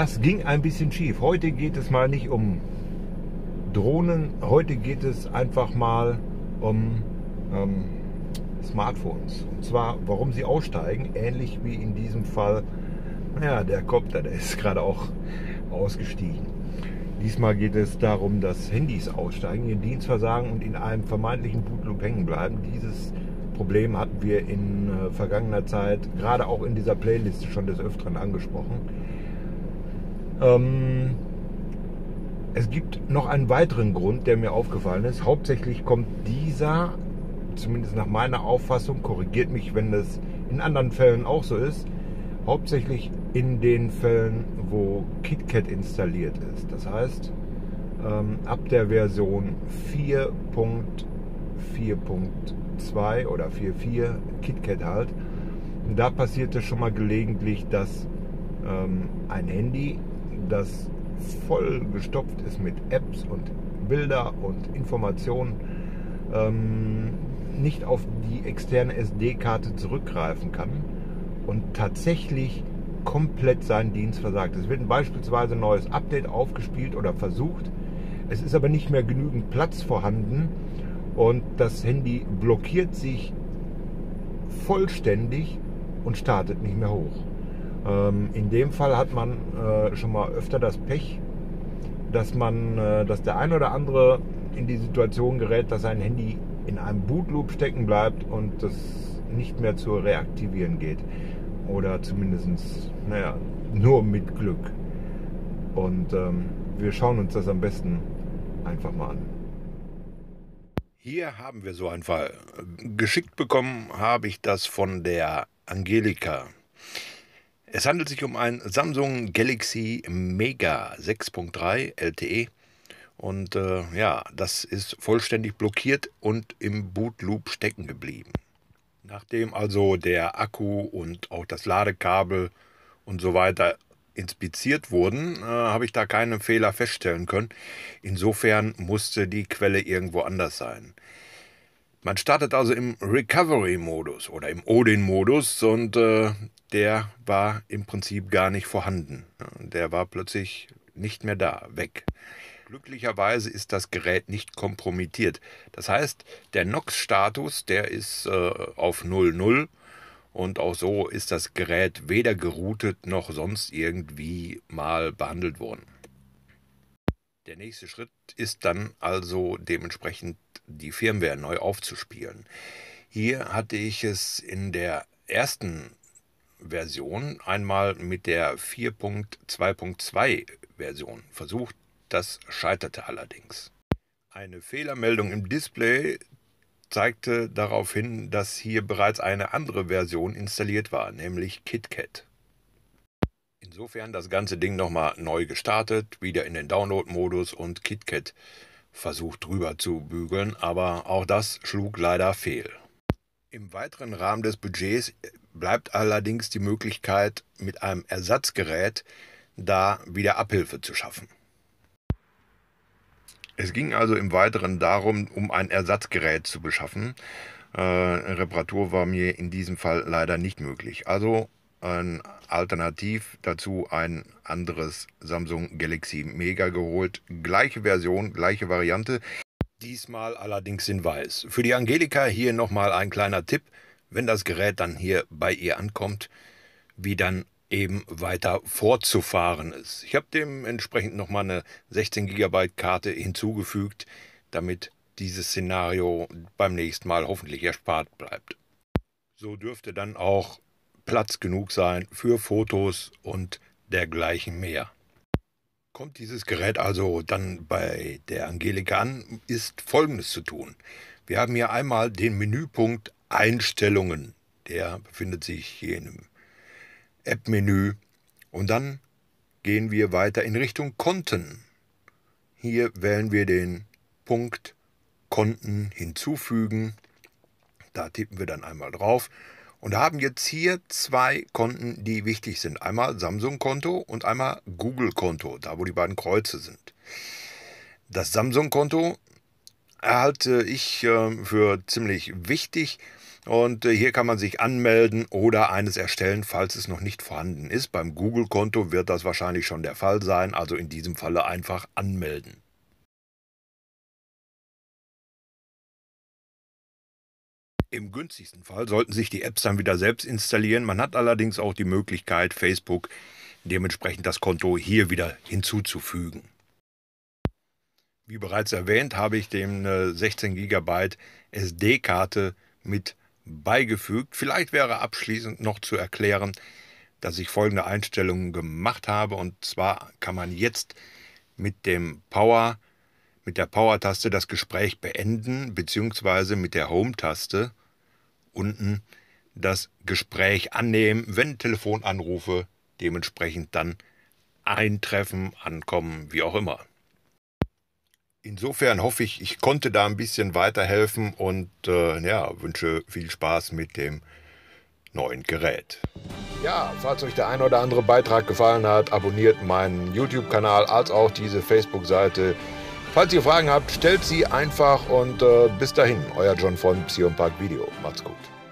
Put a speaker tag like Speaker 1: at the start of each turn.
Speaker 1: Das ging ein bisschen schief. Heute geht es mal nicht um Drohnen, heute geht es einfach mal um Smartphones. Und zwar, warum sie aussteigen, ähnlich wie in diesem Fall, naja, der Copter, der ist gerade auch ausgestiegen. Diesmal geht es darum, dass Handys aussteigen, ihren Dienst versagen und in einem vermeintlichen Bootloop hängen bleiben. Dieses Problem hatten wir in vergangener Zeit, gerade auch in dieser Playlist schon des Öfteren angesprochen. Es gibt noch einen weiteren Grund, der mir aufgefallen ist. Hauptsächlich kommt dieser, zumindest nach meiner Auffassung, korrigiert mich, wenn das in anderen Fällen auch so ist, hauptsächlich in den Fällen, wo KitKat installiert ist. Das heißt, ab der Version 4.4.2 oder 4.4 KitKat halt, da passiert es schon mal gelegentlich, dass ein Handy, das voll gestopft ist mit Apps und Bilder und Informationen, nicht auf die externe SD-Karte zurückgreifen kann und tatsächlich komplett seinen Dienst versagt. Es wird beispielsweise ein neues Update aufgespielt oder versucht, es ist aber nicht mehr genügend Platz vorhanden und das Handy blockiert sich vollständig und startet nicht mehr hoch. In dem Fall hat man schon mal öfter das Pech, dass der ein oder andere in die Situation gerät, dass sein Handy in einem Bootloop stecken bleibt und das nicht mehr zu reaktivieren geht. Oder zumindest, nur mit Glück. Und wir schauen uns das am besten einfach mal an.
Speaker 2: Hier haben wir so einen Fall. Geschickt bekommen habe ich das von der Angelika. Es handelt sich um ein Samsung Galaxy Mega 6.3 LTE und das ist vollständig blockiert und im Bootloop stecken geblieben. Nachdem also der Akku und auch das Ladekabel und so weiter inspiziert wurden, habe ich da keinen Fehler feststellen können. Insofern musste die Quelle irgendwo anders sein. Man startet also im Recovery-Modus oder im Odin-Modus und der war im Prinzip gar nicht vorhanden. Der war plötzlich nicht mehr da, weg. Glücklicherweise ist das Gerät nicht kompromittiert. Das heißt, der NOx-Status, der ist auf 00 und auch so ist das Gerät weder geroutet noch sonst irgendwie mal behandelt worden. Der nächste Schritt ist dann also dementsprechend die Firmware neu aufzuspielen. Hier hatte ich es in der ersten Version einmal mit der 4.2.2 Version versucht, das scheiterte allerdings. Eine Fehlermeldung im Display zeigte darauf hin, dass hier bereits eine andere Version installiert war, nämlich KitKat. Insofern das ganze Ding nochmal neu gestartet, wieder in den Download-Modus und KitKat versucht drüber zu bügeln, aber auch das schlug leider fehl. Im weiteren Rahmen des Budgets bleibt allerdings die Möglichkeit, mit einem Ersatzgerät da wieder Abhilfe zu schaffen. Es ging also im Weiteren darum, um ein Ersatzgerät zu beschaffen. Reparatur war mir in diesem Fall leider nicht möglich. Also alternativ dazu ein anderes Samsung Galaxy Mega geholt. Gleiche Version, gleiche Variante. Diesmal allerdings in weiß. Für die Angelika hier nochmal ein kleiner Tipp, wenn das Gerät dann hier bei ihr ankommt, wie dann eben weiter fortzufahren ist. Ich habe dementsprechend nochmal eine 16 GB Karte hinzugefügt, damit dieses Szenario beim nächsten Mal hoffentlich erspart bleibt. So dürfte dann auch Platz genug sein für Fotos und dergleichen mehr. Kommt dieses Gerät also dann bei der Angelika an, ist Folgendes zu tun. Wir haben hier einmal den Menüpunkt Einstellungen. Der befindet sich hier in einem App-Menü. Und dann gehen wir weiter in Richtung Konten. Hier wählen wir den Punkt Konten hinzufügen. Da tippen wir dann einmal drauf. Und haben jetzt hier zwei Konten, die wichtig sind. Einmal Samsung-Konto und einmal Google-Konto, da wo die beiden Kreuze sind. Das Samsung-Konto halte ich für ziemlich wichtig, Und hier kann man sich anmelden oder eines erstellen, falls es noch nicht vorhanden ist. Beim Google-Konto wird das wahrscheinlich schon der Fall sein, also in diesem Falle einfach anmelden. Im günstigsten Fall sollten sich die Apps dann wieder selbst installieren. Man hat allerdings auch die Möglichkeit, Facebook dementsprechend das Konto hier wieder hinzuzufügen. Wie bereits erwähnt, habe ich dem 16 GB SD-Karte mit beigefügt. Vielleicht wäre abschließend noch zu erklären, dass ich folgende Einstellungen gemacht habe. Und zwar kann man jetzt mit der Power-Taste das Gespräch beenden, beziehungsweise mit der Home-Taste unten das Gespräch annehmen, wenn Telefonanrufe dementsprechend dann eintreffen, ankommen, wie auch immer. Insofern hoffe ich, ich konnte da ein bisschen weiterhelfen und wünsche viel Spaß mit dem neuen Gerät. Ja, falls euch der ein oder andere Beitrag gefallen hat, abonniert meinen YouTube-Kanal als auch diese Facebook-Seite. Falls ihr Fragen habt, stellt sie einfach und bis dahin, euer John von Psion Park Video. Macht's gut.